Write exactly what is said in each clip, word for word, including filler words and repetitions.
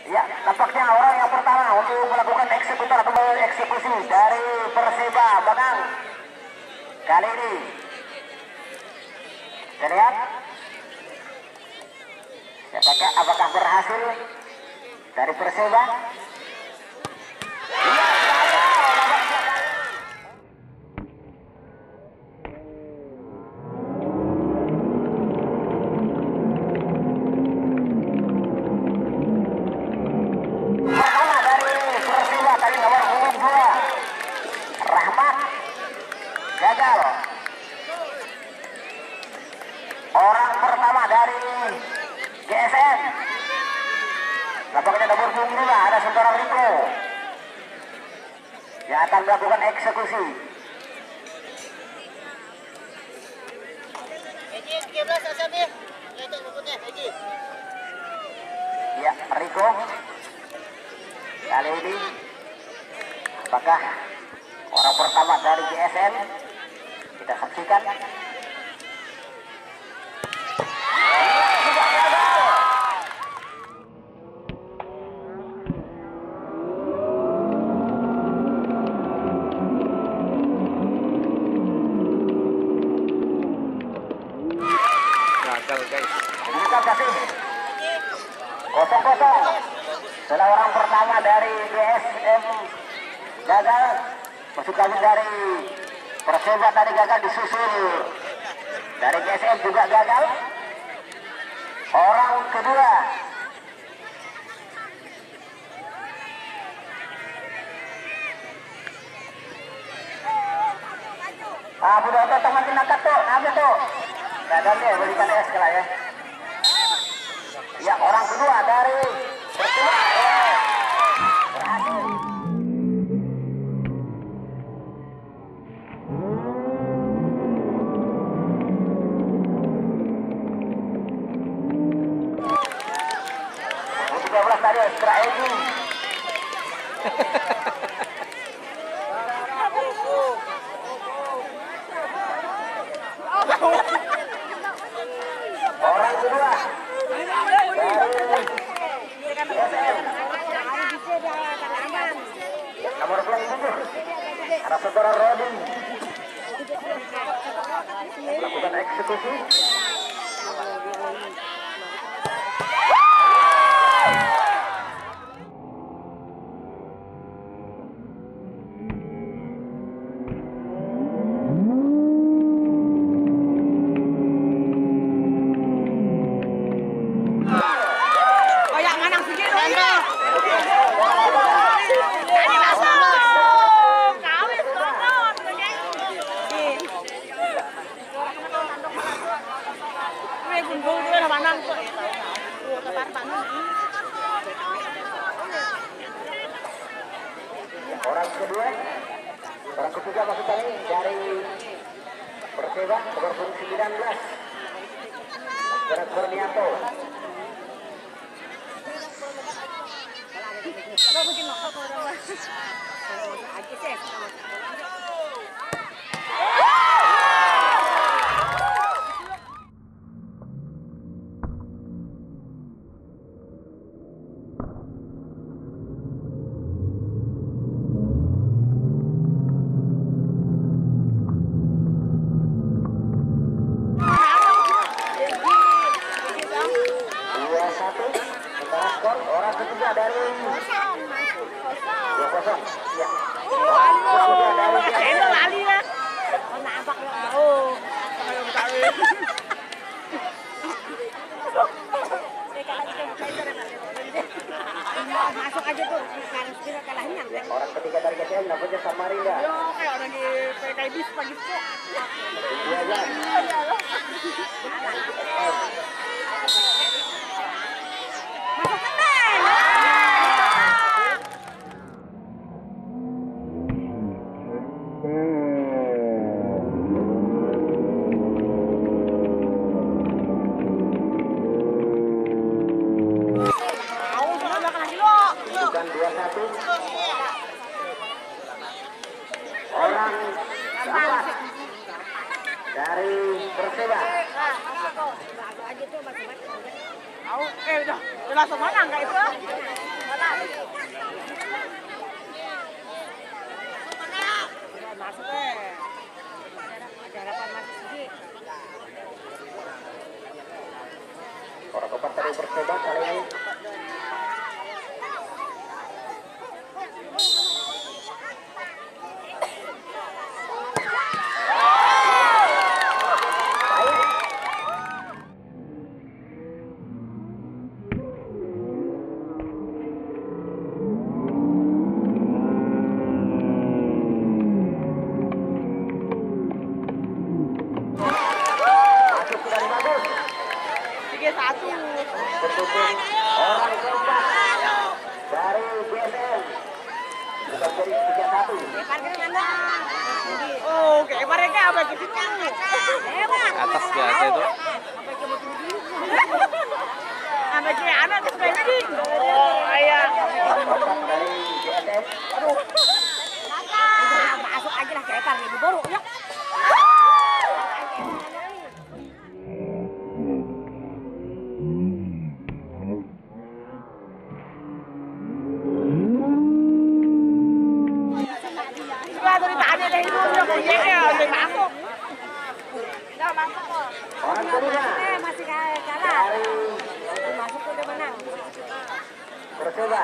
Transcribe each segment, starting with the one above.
Ya, tampaknya orang yang pertama untuk melakukan eksekutor atau eksekusi dari Perseba Bagang kali ini. Kita lihat apakah, apakah berhasil dari Perseba. Gagal. Orang pertama dari G S M. Nampaknya nomor punggung lima ada saudara Rico yang akan melakukan eksekusi. Eji tiga belas Asabi. Lihat rambutnya Eji. Ya, Rico. Kali ini apakah orang pertama dari G S M? Kita saksikan. Gagal guys. Kita kasih kosong kosong. Setelah orang pertama dari G S M gagal, masuk kali dari Perseba tadi gagal, disusul dari G S M juga gagal. Orang kedua ah budak itu teman tinakat tuh, apa tuh? Gagal deh, berikan es kala ya. Ya, orang kedua dari Perseba eh, berhasil. tiga belas tadi extra edging. Orang kedua nomor tujuh ada saudara Rodin melakukan eksekusi. Orang kedua, orang ketiga maksud kami dari Perseba nomor sembilan belas Berat Berniato. Orang ketiga dari dua kosong. Ya. Orang ketiga dari Enak kali ya. Oh, nampak oh. Masuk aja tuh, harus kita kalahnya. Orang ketiga dari K S M namanya Samarinda. Yo, kayak orang di P K I bis pagi kok. Iya ya. Masuk keren. Bukan dua satu. Orang keempat dari Perseba. Eh udah, udah langsung menang kayak itu. Masuk deh. Ada harapan masuk sedikit. Orang keempat dari Perseba kali ini. tiga satu. Tertutup orang keempat dari B S M. Bukan jadi tiga satu. Parkir mana? Oh, kayak mereka apa ke situ? Hebat. Atas biasa itu. Apa ke motor dulu? Apa ke anak ke sini? Oh, iya. Dari B S M. Aduh. Masuk aja lah kayak parkir di baru ya. Dari tadi deh itu udah punya ya, udah masuk. Udah masuk kok. Orang kedua Masih kalah. dari Masuk udah menang. Perseba.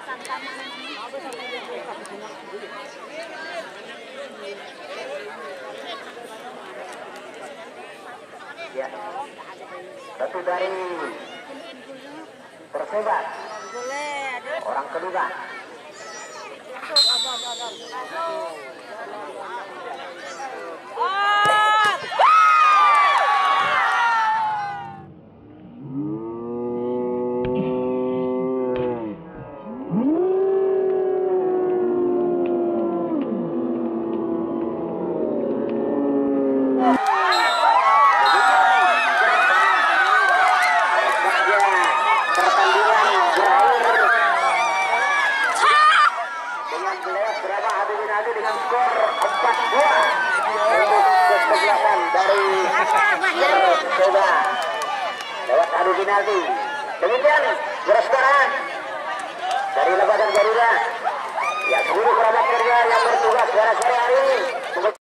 Ya. Satu dari Perseba. Boleh ada. Orang kedua. Masuk, masuk, masuk. Masuk. Oh! Dengan skor empat dua untuk kesebelasan dari Perseba lewat adu penalti. Demikian skor dari Lebasan Garuda. Ya, seluruh kerabat kerja yang bertugas sore-sore hari ini.